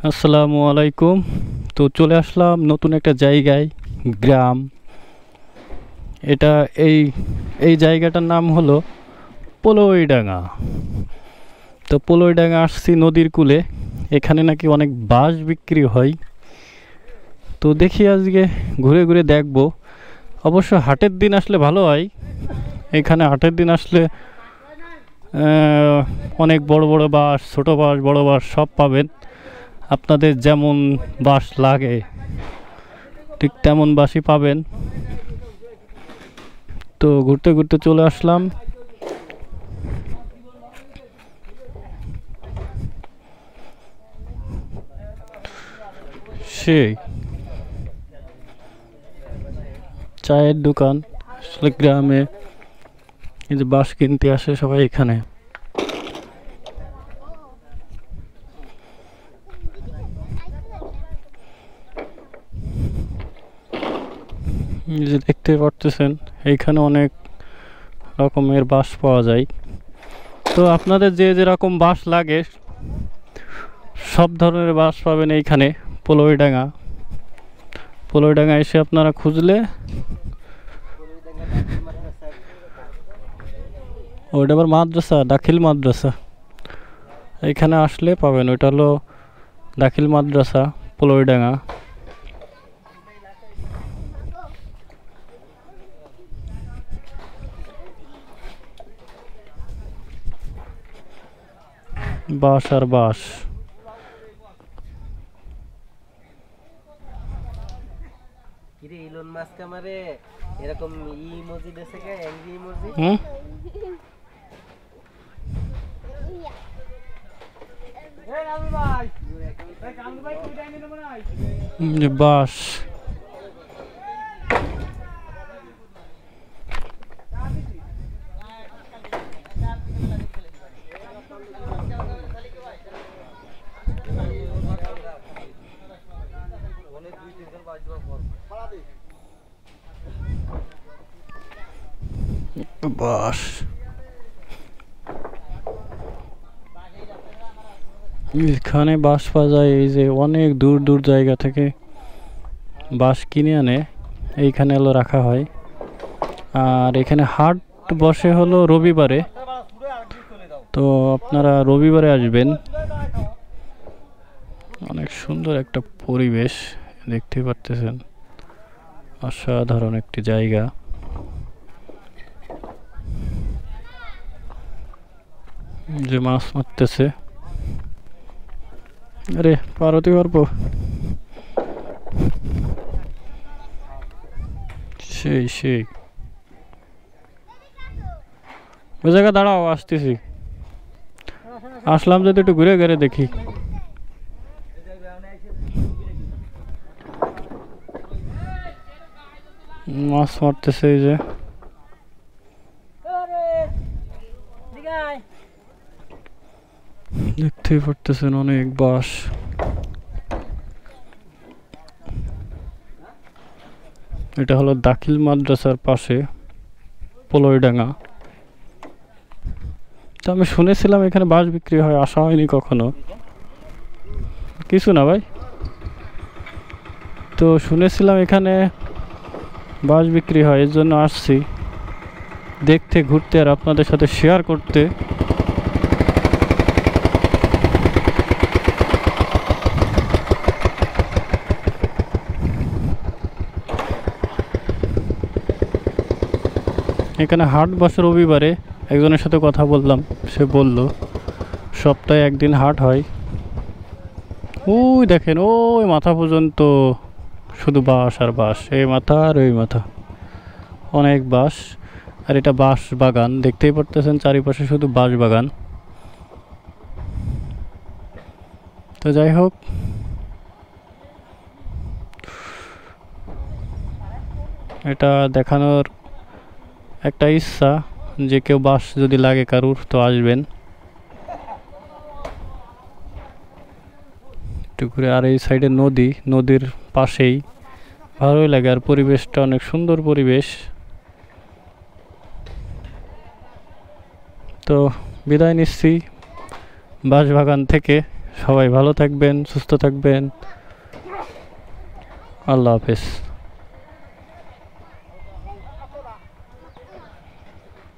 আসসালামু আলাইকুম। তো চলে আসলাম নতুন একটা জায়গায়, গ্রাম। এটা এই এই জায়গাটার নাম হলো পোলইডাঙ্গা। তো পোলইডাঙ্গা আসছি নদীর কূলে। এখানে নাকি অনেক বাঁশ বিক্রি হয়। তো দেখি আজকে ঘুরে ঘুরে দেখবো। অবশ্য হাটের দিন আসলে ভালো হয়। এখানে হাটের দিন আসলে অনেক বড় বড় বাঁশ, ছোট বাঁশ, বড় বাঁশ সব পাবেন। আপনাদের যেমন বাঁশ লাগে ঠিক তেমন বাঁশই পাবেন। তো ঘুরতে ঘুরতে চলে আসলাম। সেই চায়ের দোকান। আসলে গ্রামে এই যে বাঁশ কিনতে আসে সবাই এখানে। এই যে দেখতে পারতেছেন এইখানে অনেক রকমের বাঁশ পাওয়া যায়। তো আপনাদের যে যেরকম বাঁশ লাগে সব ধরনের বাঁশ পাবেন এইখানে পোলইডাঙ্গা। পোলইডাঙ্গা এসে আপনারা খুঁজলে, ওইটা আবার মাদ্রাসা, দাখিল মাদ্রাসা। এইখানে আসলে পাবেন। ওইটা হলো দাখিল মাদ্রাসা পোলইডাঙ্গা। বাঁশ আর বাঁশ। কিরে ইলন মাস্ক আমারে এরকম ইমোজি দেছে কে অ্যাংরি ইমোজি এই রাহুল ভাই এই কামরু ভাই কই যাইনি না মনে হয় যে বাঁশ। বাঁশ এখানে বাঁশ পাওয়া যায়। এই যে অনেক দূর দূর জায়গা থেকে বাঁশ কিনে আনে এইখানে হলো রাখা হয়। আর এখানে হাট বসে হলো রবিবারে। তো আপনারা রবিবারে আসবেন। অনেক সুন্দর একটা পরিবেশ দেখতে পারতেছেন। অসাধারণ একটি জায়গা। যে মাছ মারতেছে। আরে পারতে পারবো। সেই সেই ওই জায়গা দাঁড়াও, আসতেছি। আসলাম যদি একটু ঘুরে ঘুরে দেখি। মাছ মারতেছে এই যে। দেখতেই পারতেছেন অনেক বাঁশ। এটা হলো দাখিল মাদ্রাসার পাশে পোলইডাঙ্গা। তো আমি শুনেছিলাম এখানে বাঁশ বিক্রি হয়, আসা হয়নি কখনো। কিছু না ভাই, তো শুনেছিলাম এখানে বাঁশ বিক্রি হয়, এর জন্য আসছি দেখতে, ঘুরতে আর আপনাদের সাথে শেয়ার করতে। এখানে হাট বসে রবিবারে। একজনের সাথে কথা বললাম, সে বলল সপ্তাহে একদিন হাট হয়। ওই দেখেন ওই মাথা পর্যন্ত শুধু বাঁশ আর বাঁশ, এই মাথা আর ওই মাথা, অনেক বাঁশ। আর এটা বাঁশ বাগান, দেখতেই পারতেছেন চারিপাশে শুধু বাঁশ বাগান। তো যাই হোক, এটা দেখানোর একটা ইচ্ছা যে কেউ বাঁশ যদি লাগে কারুর তো আসবেন একটু ঘুরে। আর এই সাইডে নদী, নদীর পাশেই ভালোই লাগে। আর পরিবেশটা অনেক সুন্দর পরিবেশ। তো বিদায় নিচ্ছি বাঁশবাগান থেকে। সবাই ভালো থাকবেন, সুস্থ থাকবেন। আল্লাহ হাফেজ।